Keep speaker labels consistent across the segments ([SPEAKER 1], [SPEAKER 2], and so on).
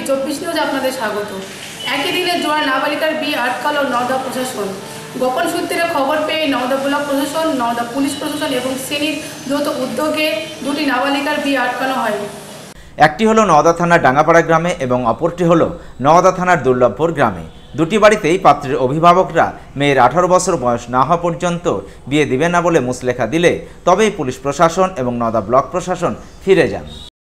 [SPEAKER 1] এবি24 নিউজে আপনাদের স্বাগত। একই দিনে জোড়া নাবালিকার বিয়ে আটকালো নওদা প্রশাসন। গোপন সূত্রে খবর পেয়ে নওদা ব্লক প্রশাসন, নওদা পুলিশ প্রশাসন এবং সিনির যৌথ উদ্যোগে দুটি নাবালিকার বিয়ে আটকানো হয়।
[SPEAKER 2] একটি হলো নওদা থানার ডাঙ্গাপাড়া গ্রামে এবং অপরটি হলো নওদা থানার দুর্লভপুর গ্রামে। দুটি বাড়িতেই পাত্রের অভিভাবকরা মেয়ের 18 বছর বয়স না হওয়া পর্যন্ত বিয়ে দিবে না বলে মুচলেখা দিলে তবেই পুলিশ প্রশাসন এবং নওদা ব্লক প্রশাসন ফিরে যান।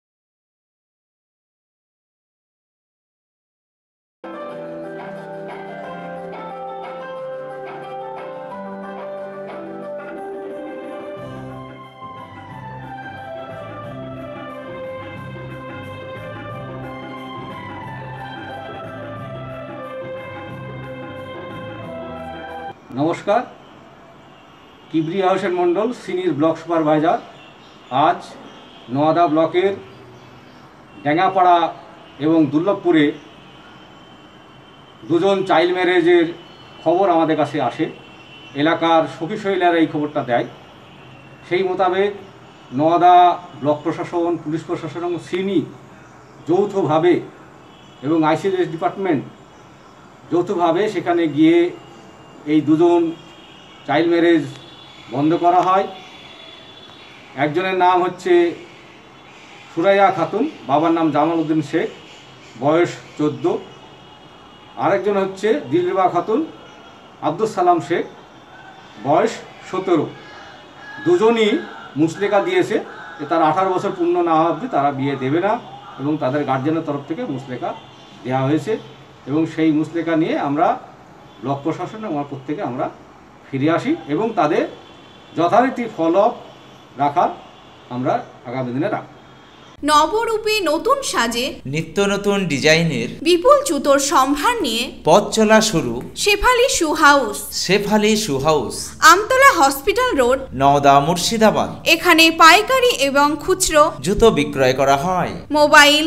[SPEAKER 3] নমস্কার, Kibria Hossain Mondal, senior block supervisor. আজ নওদা ব্লকের ড্যাঙ্গাপাড়া এবং দুর্লভপুরে দুজন চাইল্ড ম্যারেজের খবর আমাদের কাছে আসে। এলাকার সখী সহেলিরা এই খবরটা দেয়। সেই মোতাবেক নওদা ব্লক প্রশাসন, পুলিশ প্রশাসন এবং সিনি যৌথভাবে এবং আইসিডিএস ডিপার্টমেন্ট যৌথভাবে সেখানে গিয়ে এই দুজন চাইল্ড ম্যারেজ বন্ধ করা হয়। একজনের নাম হচ্ছে সুরাইয়া খাতুন, বাবার নাম জামাল উদ্দিন শেখ, বয়স 14। আরেকজন হচ্ছে দিলরুবা খাতুন, আব্দুল সালাম শেখ, বয়স 17। দুজনই মুচলেখা দিয়েছে যে তার 18 বছর পূর্ণ না হওয়া অবধি তারা বিয়ে দেবে না এবং তাদের গার্জেনের তরফ থেকে মুচলেখা দেওয়া হয়েছে। এবং সেই মুচলেখা নিয়ে আমরা ব্লক প্রশাসন এবং প্রত্যেকে আমরা ফিরে আসি এবং তাদের যথারীতি ফলো আপ রাখার আমরা আগামী দিনে রাখব।
[SPEAKER 4] নবরূপে নতুন সাজে
[SPEAKER 2] নিত্য নতুন ডিজাইনের
[SPEAKER 4] বিপুল জুতোর সম্ভার নিয়ে
[SPEAKER 2] পথ চলা শুরু
[SPEAKER 4] Shefali shoe house,
[SPEAKER 2] Shefali shoe house,
[SPEAKER 4] Amtala hospital road,
[SPEAKER 2] Nowda, Murshidabad.
[SPEAKER 4] এখানে পাইকারি এবং খুচরো
[SPEAKER 2] জুতো বিক্রয় করা হয়।
[SPEAKER 4] মোবাইল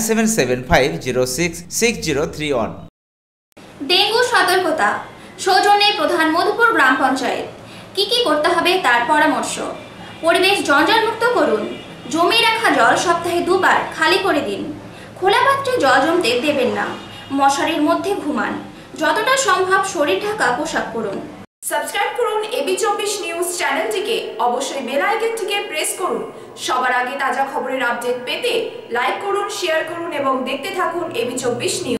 [SPEAKER 2] 9775066031।
[SPEAKER 5] ডেঙ্গু সতর্কতা, সৌজন্যে প্রধান মধুপুর গ্রাম পঞ্চায়েত। কি করতে হবে তার পরামর্শ। পরিবেশ জঞ্জালমুক্ত করুন। জমে রাখা জল সপ্তাহে 2 বার খালি করে দিন। খোলা পাত্রে জল জমতে দেবেন না। মশারির মধ্যে ঘুমান। যতটা সম্ভব শরীর ঢাকা পোশাক পরুন।
[SPEAKER 6] সাবস্ক্রাইব করুন এবি24 নিউজ চ্যানেলটিকে। অবশ্যই বেল আইকনটিকে প্রেস করুন। সবার আগে তাজা খবরের আপডেট পেতে লাইক করুন, শেয়ার করুন এবং দেখতে থাকুন এবি24 নিউজ।